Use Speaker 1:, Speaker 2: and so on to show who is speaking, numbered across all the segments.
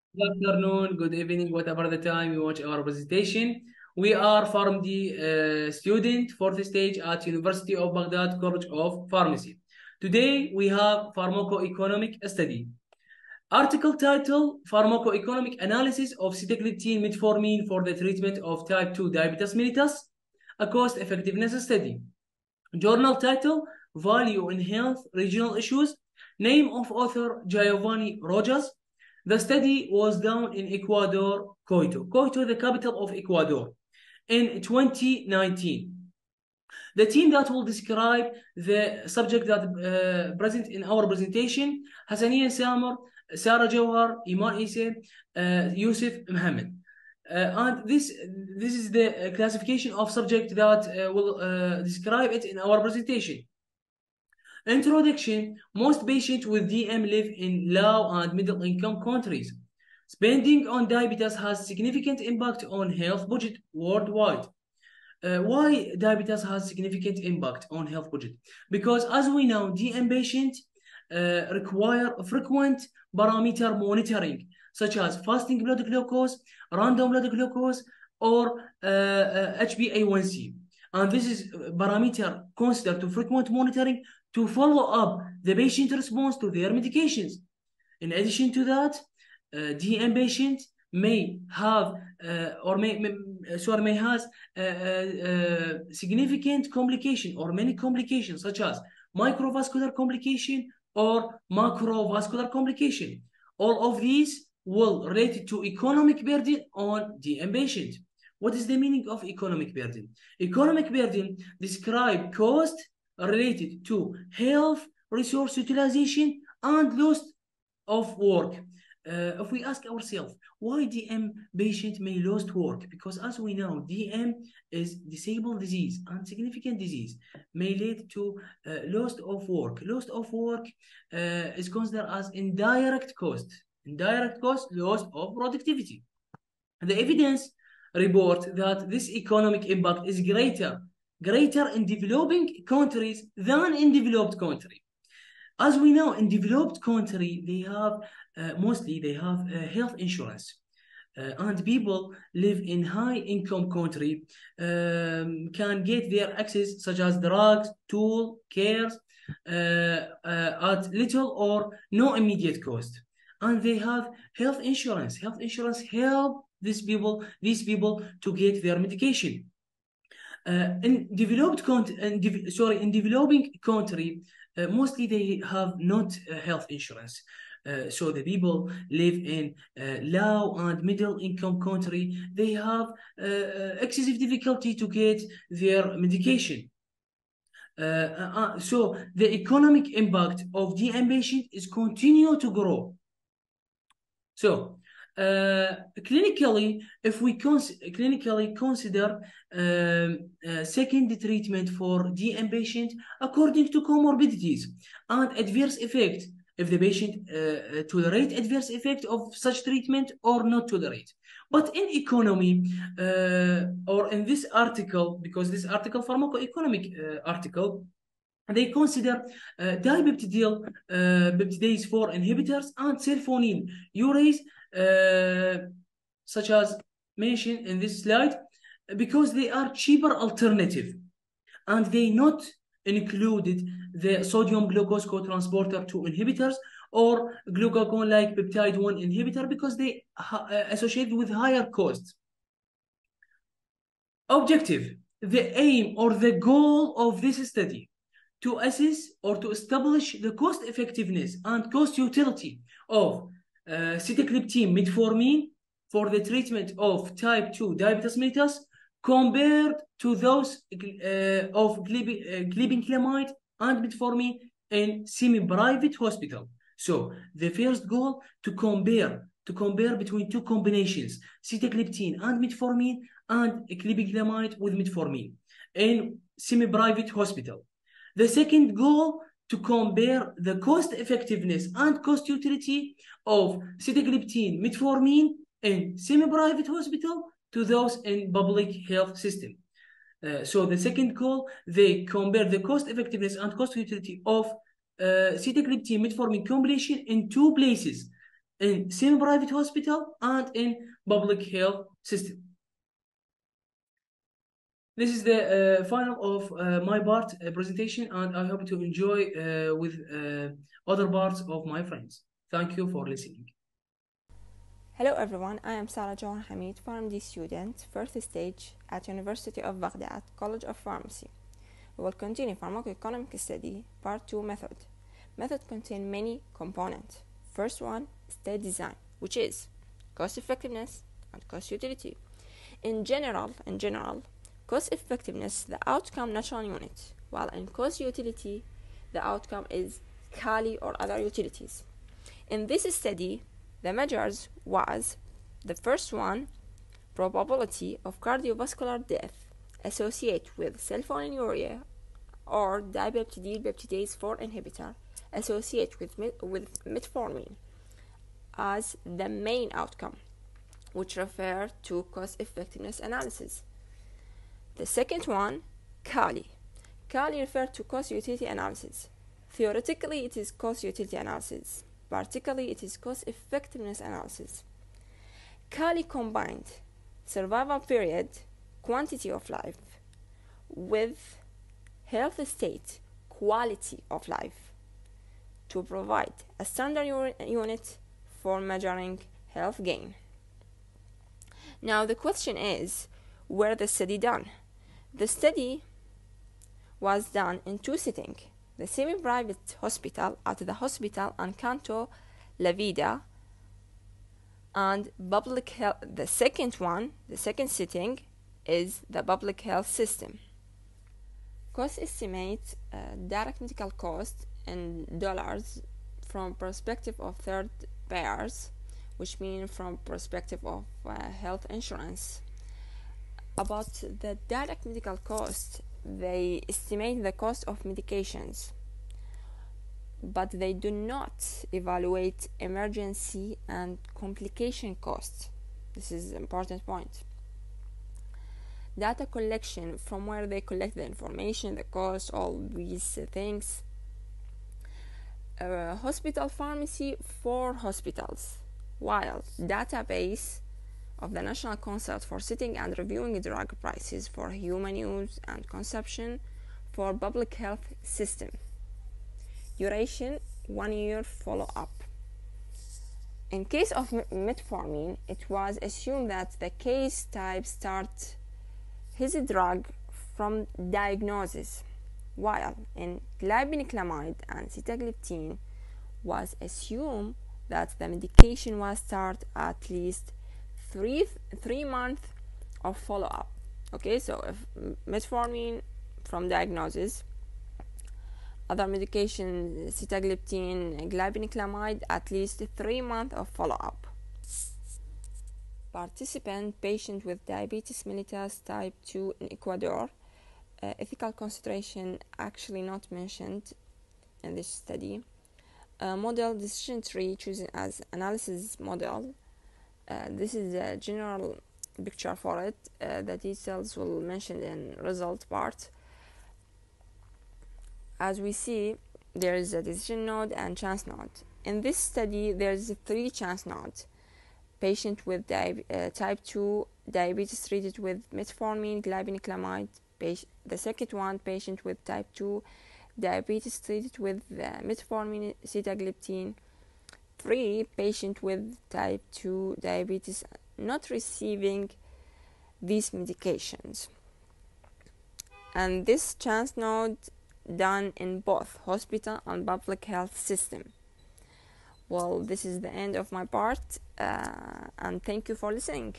Speaker 1: Good afternoon, good evening, whatever the time you watch our presentation. We are PharmD student, fourth stage at University of Baghdad College of Pharmacy. Today we have Pharmacoeconomic study. Article title, Pharmacoeconomic Analysis of Sitagliptin Metformin for the Treatment of Type 2 Diabetes Mellitus, a Cost Effectiveness Study. Journal title, Value in Health, Regional Issues. Name of author, Giovanni Rojas. The study was done in Ecuador, Quito. Quito, the capital of Ecuador, in 2019. The team that will describe the subject that present in our presentation, Hassanein Samar, Sarah Jawher, Eman Iessa, Yosif, Mohamed. And this is the classification of subject that will describe it in our presentation. Introduction. Most patients with DM live in low and middle income countries. Spending on diabetes has significant impact on health budget worldwide. Why diabetes has significant impact on health budget? Because as we know, DM patients require frequent parameter monitoring, such as fasting blood glucose, random blood glucose, or HbA1c. And this is parameter considered to frequent monitoring to follow up the patient response to their medications. In addition to that, DM patient may have may has significant complication or many complications such as microvascular complication or macrovascular complication. All of these will relate to economic burden on DM patient. What is the meaning of economic burden? Economic burden describe cost related to health, resource utilization, and loss of work. If we ask ourselves why DM patient may lose work, because as we know, DM is disabled disease and significant disease may lead to loss of work. Loss of work is considered as indirect cost. Indirect cost, loss of productivity. The evidence report that this economic impact is greater in developing countries than in developed countries. As we know, in developed country, they have mostly they have health insurance. And people live in high income country can get their access such as drugs, tool, cares at little or no immediate cost. And they have health insurance. Health insurance help these people to get their medication. In developing country, mostly they have not health insurance. So the people live in low and middle income country. They have excessive difficulty to get their medication. So the economic impact of DM patient is continue to grow. So clinically, if we clinically consider second treatment for DM patient according to comorbidities and adverse effect, if the patient tolerate adverse effect of such treatment or not tolerate. But in economy, or in this article, because this article pharmacoeconomic article, they consider peptidase 4 inhibitors and sulfonyl urase, such as mentioned in this slide, because they are cheaper alternative, and they not included the sodium glucose cotransporter 2 inhibitors or glucagon like peptide 1 inhibitor, because they associated with higher costs. Objective: the aim or the goal of this study to assess or to establish the cost effectiveness and cost utility of sitagliptin metformin for the treatment of type 2 diabetes mellitus compared to those of glibenclamide and metformin in semi-private hospital. So the first goal to compare between two combinations, sitagliptin and metformin and glibenclamide with metformin in semi-private hospital. The second goal to compare the cost effectiveness and cost utility of sitagliptin metformin in semi-private hospital to those in public health system. So the second goal, they compare the cost effectiveness and cost utility of sitagliptin metformin combination in two places, in semi-private hospital and in public health system. This is the final of my part presentation, and I hope to enjoy with other parts of my friends. Thank you for listening.
Speaker 2: Hello everyone, I am Jawher Hamid, PharmD student, first stage at University of Baghdad, College of Pharmacy. We will continue Pharmacoeconomic study, part 2 method. Method contains many components. First one, study design, which is cost effectiveness and cost utility. In general, cost effectiveness, the outcome national unit, while in cost utility, the outcome is Kali or other utilities. In this study, the measures was the first one, probability of cardiovascular death associated with sulfonylurea or dipeptidyl peptidase 4 inhibitor associated with metformin as the main outcome, which refer to cost effectiveness analysis. The second one, Kali. Kali refers to cost utility analysis. Theoretically, it is cost utility analysis. Practically, it is cost effectiveness analysis. Kali combined survival period, quantity of life, with health state, quality of life, to provide a standard unit for measuring health gain. Now the question is, where the study done? The study was done in two settings: the semi-private hospital at the hospital and Canto La Vida, and public health. The second setting is the public health system. Cost estimate direct medical cost in dollars from perspective of third payers, which means from perspective of health insurance. About the direct medical cost, they estimate the cost of medications, but they do not evaluate emergency and complication costs. This is an important point. Data collection, from where they collect the information, the cost, all these things. Hospital pharmacy for hospitals, while database of the National Council for setting and reviewing drug prices for human use and consumption for public health system. Duration 1 year follow-up. In case of metformin, it was assumed that the case type start his drug from diagnosis, while in glibenclamide and sitagliptin was assumed that the medication was start at least three months of follow-up. Okay, so if metformin from diagnosis, other medication, sitagliptin, glibenclamide, at least 3 months of follow-up. Participant patient with diabetes mellitus type 2 in Ecuador. Ethical consideration actually not mentioned in this study. Model decision tree chosen as analysis model. This is a general picture for it. The details will mention in result part. As we see, there is a decision node and chance node. In this study, there is 3 chance nodes. Patient with type 2 diabetes treated with metformin, glibenclamide. The second one, patient with type 2 diabetes treated with metformin, sitagliptin. 3, patient with type 2 diabetes not receiving these medications. And this chance node done in both hospital and public health system. Well, this is the end of my part, and thank you for listening.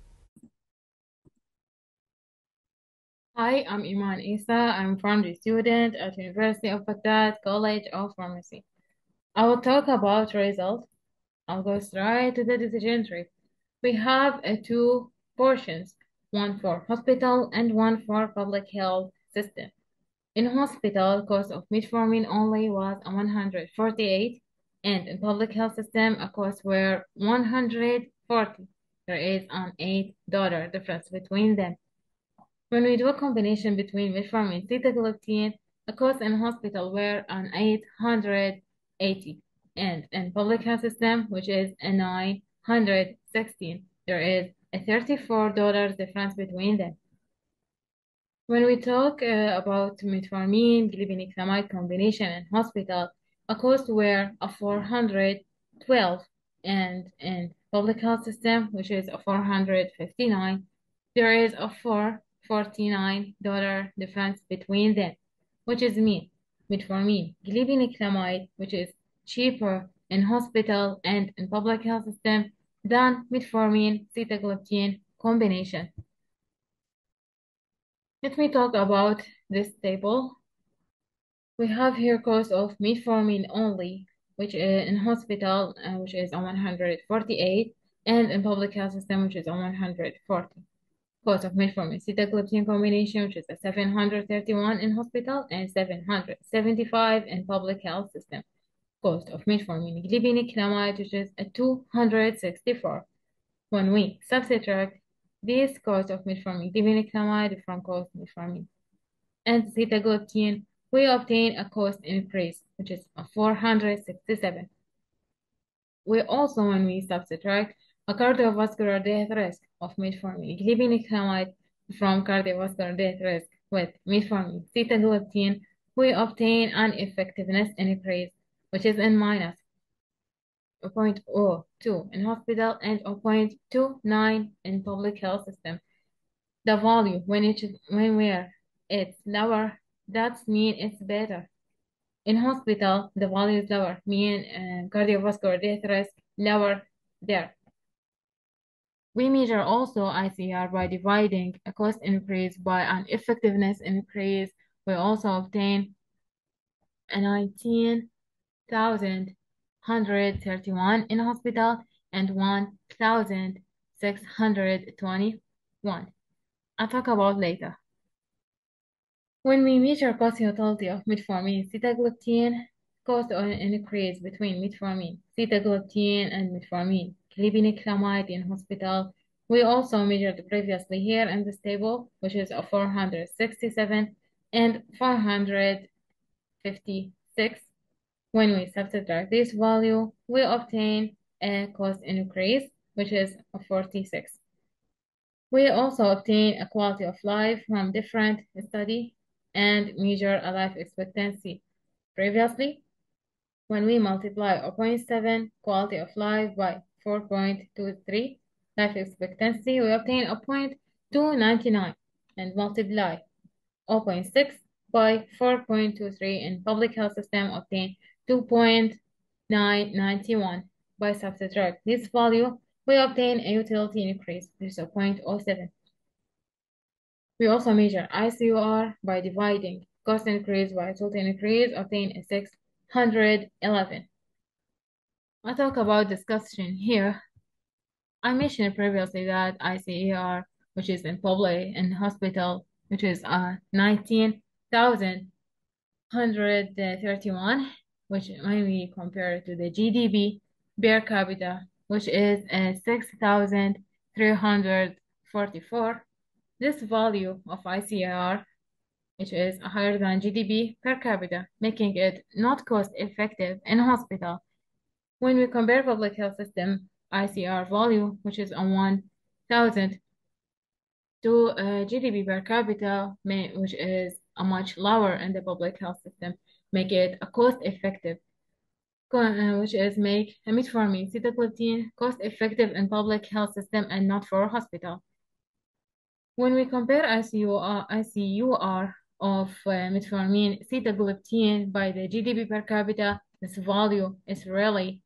Speaker 3: Hi, I'm Eman Iessa. I'm a PharmD student at University of Baghdad, College of Pharmacy. I will talk about results. I'll go straight to the decision tree. We have 2 portions, one for hospital and one for public health system. In hospital, cost of metformin only was 148, and in public health system, a cost were 140. There is an $8 difference between them. When we do a combination between metformin and sitagliptin, the cost in hospital were an 880. and in public health system, which is a 916, there is a $34 difference between them. When we talk about metformin, glibenclamide combination in hospital, a cost were a 412, and in public health system, which is a 459, there is a $449 difference between them, which is mean metformin, glibenclamide, which is cheaper in hospital and in public health system than metformin sitagliptin combination. Let me talk about this table. We have here cost of metformin only, which is in hospital, which is on 148, and in public health system, which is on 140. Cost of metformin sitagliptin combination, which is a 731 in hospital and 775 in public health system. Cost of metformin glibenclamide, which is a 264. When we subtract this cost of metformin glibenclamide from cost of metformin and sitagliptin, we obtain a cost increase, which is 467. We also, when we subtract a cardiovascular death risk of metformin glibenclamide from cardiovascular death risk with metformin sitagliptin, we obtain an effectiveness increase, which is in minus 0.02 in hospital and 0.29 in public health system. The value when it's lower, that means it's better. In hospital, the value is lower, mean cardiovascular death risk lower there. We measure also ICR by dividing a cost increase by an effectiveness increase. We also obtain a 19,131 in hospital and 1,621. I'll talk about later. When we measure cost utility of metformin sitagliptin, cost increase between metformin sitagliptin and metformin glibenclamide in hospital. We also measured previously here in this table, which is a 467 and 456. When we subtract this value, we obtain a cost increase, which is a 46. We also obtain a quality of life from different study and measure a life expectancy. Previously, when we multiply 0.7 quality of life by 4.23 life expectancy, we obtain a 0.299 and multiply 0.6 by 4.23 in public health system obtain 2.991. By subtract this value, we obtain a utility increase, which is a 0.07. We also measure ICUR by dividing cost increase by total increase, obtain a 611. I talk about discussion here. I mentioned previously that ICER, which is in public and hospital, which is 19,131, which when we compare to the GDP per capita, which is 6,344. This value of ICR, which is higher than GDP per capita, making it not cost effective in hospital. When we compare public health system ICR value, which is on 1,000 to GDP per capita, which is a much lower in the public health system, make it a cost effective, which is make metformin sitagliptin cost effective in public health system and not for hospital. When we compare ICUR of metformin sitagliptin by the GDP per capita, this value is really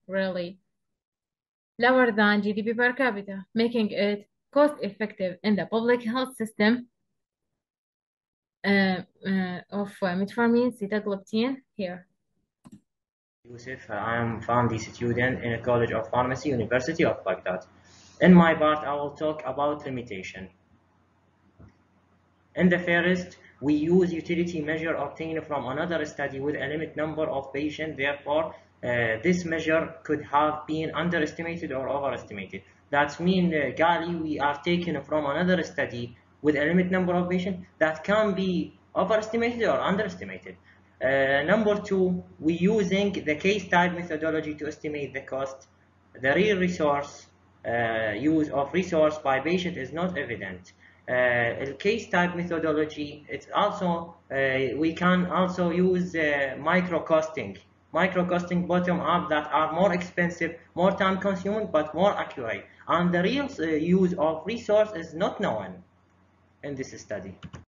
Speaker 3: lower than GDP per capita, making it cost effective in the public health system of metformin sitagliptin here.
Speaker 4: Yosif, I am PharmD student in the College of Pharmacy, University of Baghdad. In my part, I will talk about limitation. In the first, we use utility measure obtained from another study with a limit number of patients. Therefore, this measure could have been underestimated or overestimated. That means, Gali, we are taken from another study with a limit number of patients that can be overestimated or underestimated. Number two, we using the case type methodology to estimate the cost. The real resource use of resource by patient is not evident. Case type methodology, it's also we can also use micro costing bottom up that are more expensive, more time consuming, but more accurate. And the real use of resource is not known in this study.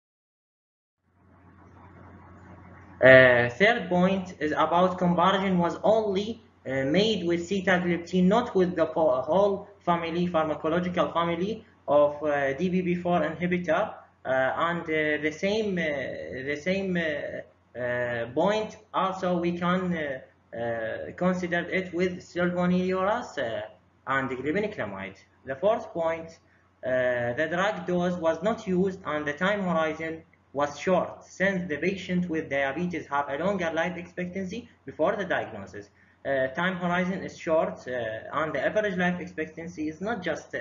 Speaker 4: Third point is about comparison was only made with sitagliptin, not with the whole family, pharmacological family of DPP4 inhibitor, and the same point also we can consider it with sulfonylureas and glibenclamide. The fourth point, the drug dose was not used and the time horizon was short, since the patient with diabetes have a longer life expectancy before the diagnosis. Time horizon is short, and the average life expectancy is not just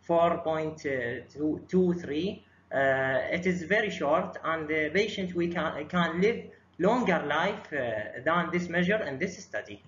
Speaker 4: 4.23. It is very short, and the patient can live longer life than this measure in this study.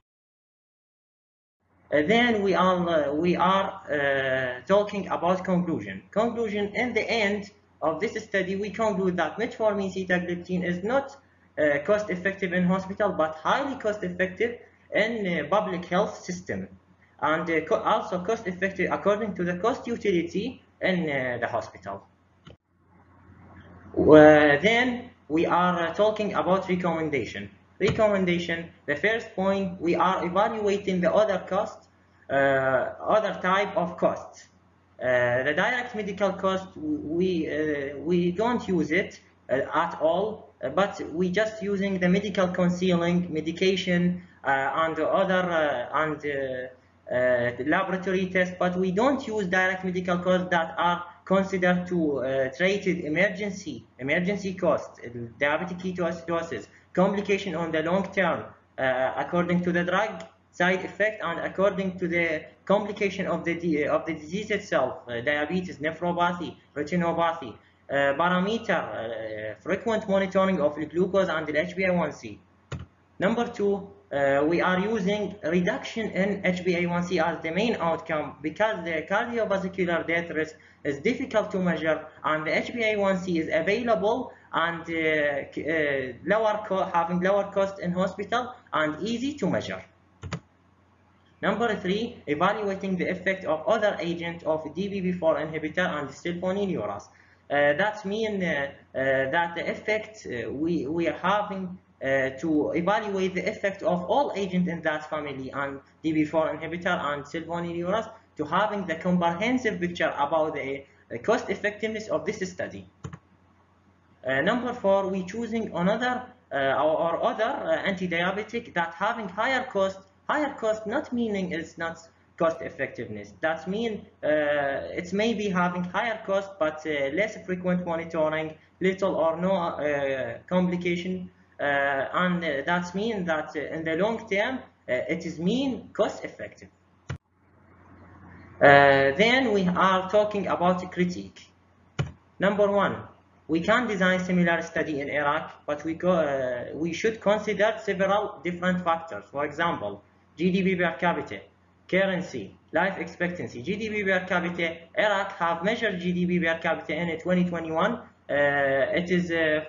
Speaker 4: Then we are talking about conclusion. Conclusion, in the end of this study, we conclude that metformin sitagliptin is not cost effective in hospital, but highly cost effective in public health system, and also cost effective according to the cost utility in the hospital. Then we are talking about recommendation. Recommendation, the first point, we are evaluating the other cost, other type of costs. The direct medical cost, we don't use it at all, but we just using the medical concealing, medication, and other the laboratory tests, but we don't use direct medical costs that are considered to treated emergency cost, diabetic ketoacidosis, complication on the long term, according to the drug side effect and according to the complication of the disease itself, diabetes, nephropathy, retinopathy, parameter, frequent monitoring of the glucose and the HbA1c. Number two, we are using reduction in HbA1c as the main outcome because the cardiovascular death risk is difficult to measure and the HbA1c is available and having lower cost in hospital and easy to measure. Number three, evaluating the effect of other agents of DPP4 inhibitor and sulfonylureas. That means that the effect we are having to evaluate the effect of all agents in that family and DPP4 inhibitor and sulfonylureas to having the comprehensive picture about the cost effectiveness of this study. Number four, we choosing another or other anti-diabetic that having higher cost not meaning it's not cost effectiveness. That means it's maybe having higher cost but less frequent monitoring, little or no complication, and that means that in the long term it is mean cost effective. Then we are talking about critique. Number one, we can design similar study in Iraq, but we should consider several different factors. For example, GDP per capita, currency, life expectancy. GDP per capita, Iraq have measured GDP per capita in 2021. It is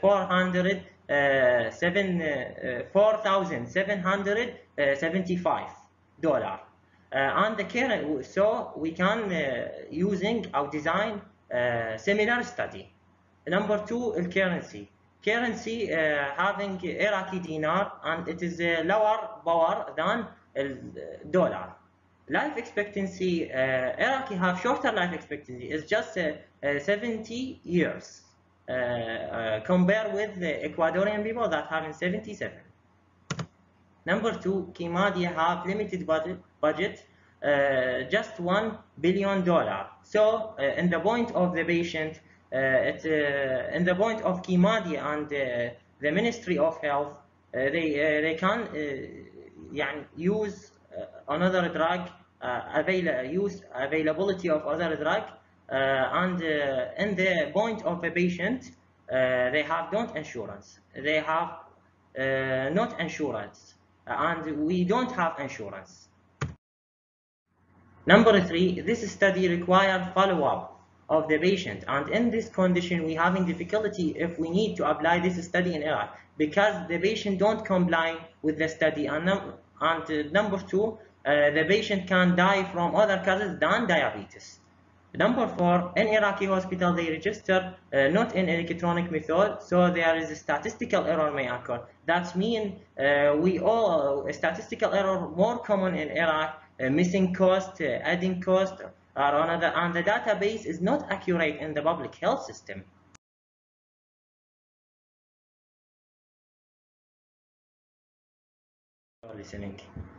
Speaker 4: $4,775. And the current, so we can using or design similar study. Number two, currency. Currency having Iraqi dinar and it is lower power than dollar. Life expectancy, Iraqi have shorter life expectancy. It's just 70 years. Compared with the Ecuadorian people that have 77. Number two, Kimadi have limited budget, just $1 billion. So in the point of the patient, in the point of Kimadi and the Ministry of Health, they can use another drug, availability of other drug, and in the point of the patient, they have don't insurance. They have not insurance, and we don't have insurance. Number 3, this study requires follow-up of the patient, and in this condition we having difficulty if we need to apply this study in Iraq because the patient don't comply with the study, and number 2, the patient can die from other causes than diabetes. Number 4, in Iraqi hospital they register not in electronic method, so there is a statistical error may occur. That means statistical error more common in Iraq, missing cost, adding cost, or another, and the database is not accurate in the public health system. Listening.